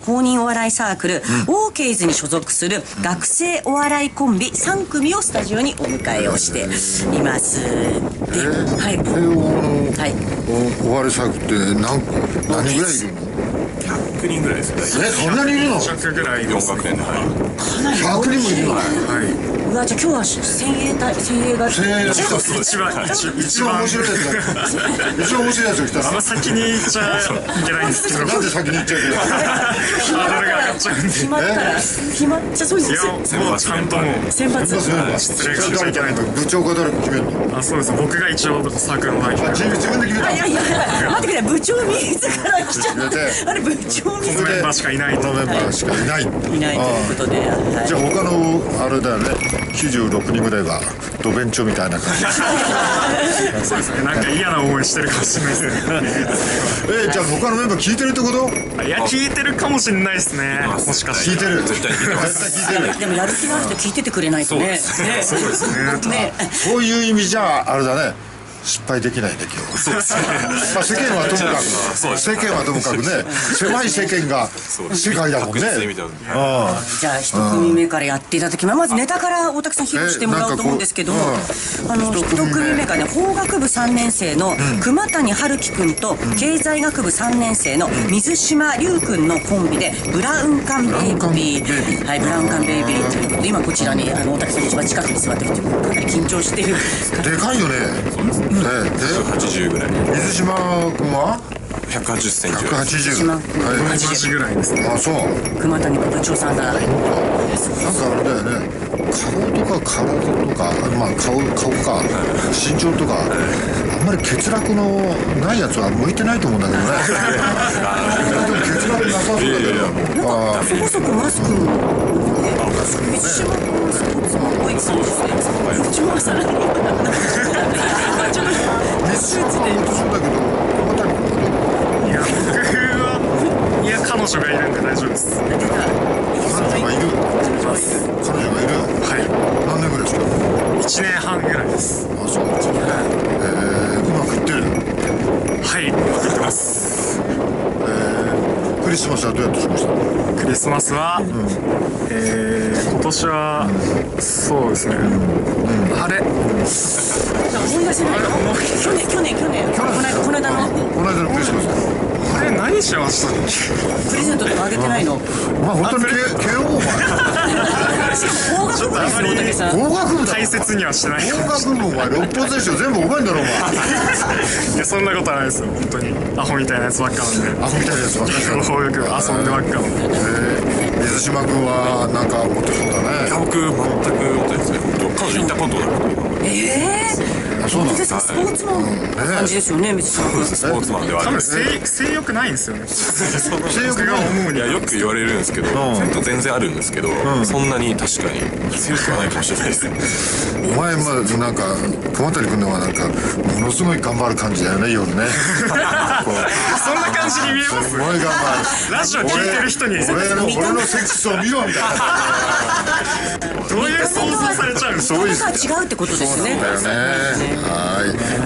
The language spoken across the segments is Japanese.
公認お笑いサークル、オーケーズに所属する学生お笑いコンビ3組をスタジオにお迎えをしています。で、はい。 お笑いサークルって何ぐらいいるの ？100人ぐらいですよ。 そんなにいるの ？100ぐらい4学年で。 かなり 100人もいるの？ うわ、じゃあ今日は精鋭が一番面白いやつだ。一番面白いやつが来たら先に言っちゃいけないんですけど、 なんで先に言っちゃうけどハードルが上がっちゃうんで。 決まったら決まっちゃそうですよ。 もうちゃんともう選抜失礼しちゃいけないと。 部長が誰か決めるの？ そうです。僕が一応サークルの代表。 自分で決めた？ いや待ってください、部長自ら来ちゃう。あれ部長自らメンバーしかいないと。 メンバーしかいないということで、 じゃあ他のあれだよね、96人ぐらいがドベンチョみたいな感じ。 そうですね。なんか嫌な思いしてるかもしれないですね。 じゃあ他のメンバー聞いてるってこと？ いや、聞いてるかもしれないですね。もしかして。 聞いてる。 絶対聞いてます。 絶対聞いてる。 でもやる気がある人聞いててくれないとね。 そうですね。 そういう意味じゃあれだね、失敗できないね今日。そうですね。まあ世間はともかく、世間はともかくね、狭い世間が世界だもんね。 じゃあ一組目からやっていただきます。まずネタから大竹さん披露してもらおうと思うんですけども、一組目がね、法学部3年生の熊谷春樹くんと経済学部3年生の水島龍くんのコンビでブラウン管ベイビー、はい、ブラウン管ベイビーということで、今こちらに大竹さんの一番近くに座ってるというかなり緊張している。 でかいよね。 80ぐらい。 水島君は 180センチ。 180。 同じぐらいですね。 あ、そう。 熊谷部長さんが。 なんかあれだよね。顔とか体とか、まあ顔か、身長とか、あんまり欠落のないやつは向いてないと思うんだけどね。でも欠落なさそうだけど。 そこそこマスク水島君スポーツマンおいくつなんですね。水島さん。ちょっと水島は落とすんだけど、熊谷君はどう？ いや、僕は、いや、彼女がいるんで大丈夫です。 彼女がいる。彼女がいる。 はい。 何年ぐらいですか ？1年半ぐらいです。 あ、そう。うまくいってる。 はい、うまくいってます。 クリスマスはどうやって過ごしたの？ クリスマスは、今年は、そうですね。あれ？ 思い出せないの？去年この間のクリスマス。 あれ何しましたっけ？ プレゼントとかあげてないの？ まあ本当に慶応法学部ですよ、大竹さん。 法学部だ。 大切にはしてない。 法学部もお前六法全書全部覚えんだろお前。 いや、そんなことはないですよ、本当に。アホみたいなやつばっかなんで。 アホみたいなやつばっかりだ。 法学部遊んでばっかなんで。 水島君はなんか持ってそうだね。 いや、僕全く持ってないですね。彼女いたことなくて。 そうなんですか。スポーツマンな感じですよね、水島君。 スポーツマンではあるんですね。性欲ないんですよね。 性欲が思うにはよく言われるんですけど、全然あるんですけど、そんなに確かに性欲はないかもしれないですね。 お前まずなんか熊谷君のはなんかものすごい頑張る感じだよね、夜ね。 そんな感じに見えます。 すごい頑張る。 ラジオ聞いてる人に俺のセックスを見ろみたいな。 どういう想像されちゃうんですか？ そういう違うってことですね。 だよね。はい、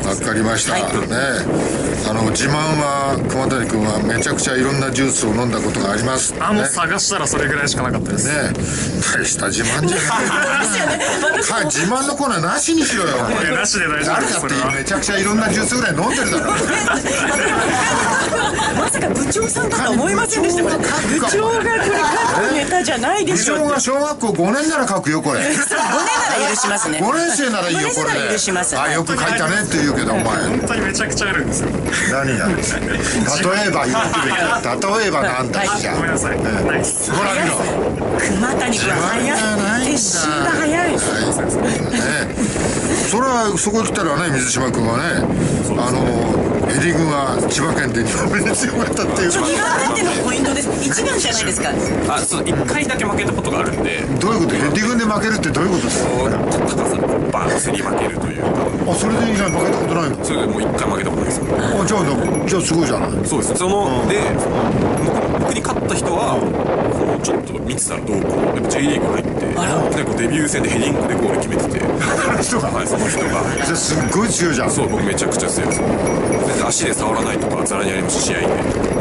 わかりました。ね、自慢は熊谷君はめちゃくちゃいろんなジュースを飲んだことがあります。 もう探したらそれぐらいしかなかったですね。大した自慢じゃない。自慢のコーナーなしにしろよ。 なしで大丈夫です。 誰だってめちゃくちゃいろんなジュースぐらい飲んでるだろ。 まさか部長さんだと思いませんでした。部長がこれ書くネタじゃないでしょ。 部長が小学校5年なら書くよこれ。5年なら許しますね。 5年生ならいいよこれ。 許します。 あ、よく書いたねって言うけどお前。 本当にめちゃくちゃあるんですよ。 何が？例えば言ってみて。例えばなんだじゃ。 ごめんなさい。ナイス。 ほら見ろ。 熊谷君は早い。決心が早い。 それはそこ来たらね、水島君はね、エディ軍は千葉県で2番目に強かったっていう。 2番目のポイントです。1番じゃないですか。 そう、1回だけ負けたことがあるんで。 どういうこと？エディ軍で負けるってどういうことですか？ 高さでバーン競り負けるというか。 それで以外負けたことないの？ それでもう1回負けたことないです。 じゃあすごいじゃない。 そうです。僕に勝った人はちょっと見てたらどうこうやっぱ J リーグ入ってデビュー戦でヘディングでゴール決めてて、 その人がじゃあすっごい強いじゃん。 そう、僕めちゃくちゃ強いです。全然足で触らないとかざらにありますし、試合で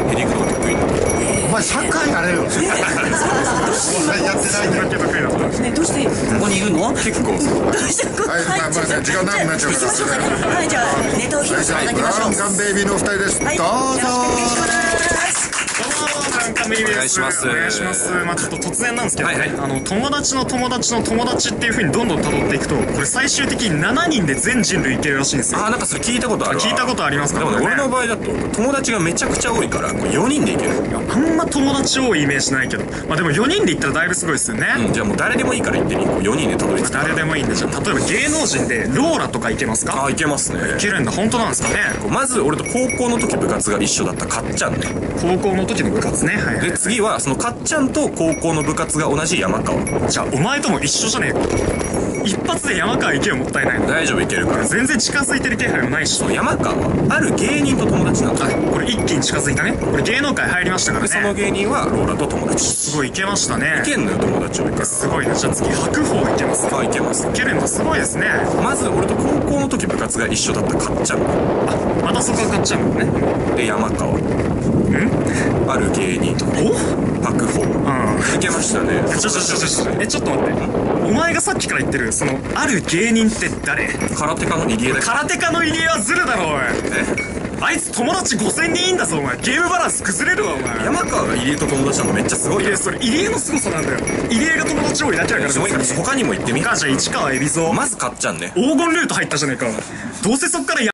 ヘディングとか得意なの。 お前サッカーやれよ。お前やってないんだよ。 ね、どうしてここにいるの？ 結構どうしてここ？ はい、まあ時間なくなっちゃうから。 行きましょうかね。はい、じゃあネタを披露していただきましょう。 ブラウン管ベイビーのお二人です。どうぞ。 はい、よろしくお願いします。 お願いします。お願いします。まあちょっと突然なんですけど、友達の友達の友達っていう風にどんどん辿っていくと、これ最終的に7人で全人類いけるらしいんですよ。 なんかそれ聞いたことあるわ。 聞いたことありますか？ でもね、俺の場合だと友達がめちゃくちゃ多いから4人でいける。 あんま友達多いイメージないけど、まあでも4人で行ったらだいぶすごいですよね。 じゃあもう誰でもいいから行ってみよう。4人でたどり着くから。 誰でもいいんで、じゃあ例えば芸能人でローラとかいけますか？ いけますね。 いけるんだ。本当なんですかね。 まず俺と高校の時部活が一緒だったかっちゃんね。 高校の時の部活ね。はいはい。 で次はそのかっちゃんと高校の部活が同じ山川。 じゃあお前とも一緒じゃねえか。一発で山川行けよ。もったいないの。 大丈夫いけるから。 全然近づいてる気配もないし。 山川はある芸人と友達なんだ。 これ一気に近づいたね。これ芸能界入りましたからね。 でその芸人はローラと友達。 すごいいけましたね。 いけんのよ友達多いから。 すごいね。じゃあ次白鵬いけますか？ いけます。 いけるんだ。すごいですね。 まず俺と高校の時部活が一緒だったかっちゃん。 またそこが勝っちゃうのね。 で山川。ある芸人。白鵬。いけましたね。 ちょっと待って。お前がさっきから言ってるそのある芸人って誰？ 空手家の入江だ。 空手家の入江はズルだろおい。あいつ友達5000人いんだぞお前。ゲームバランス崩れるわお前。 山川が入江と友達なのめっちゃすごいよ。 それ入江の凄さなんだよ。入江が友達多いだけだから。 すごいから他にも行ってみ。 じゃあ市川海老蔵。 まずかっちゃんね。 黄金ルート入ったじゃねえか。どうせそっから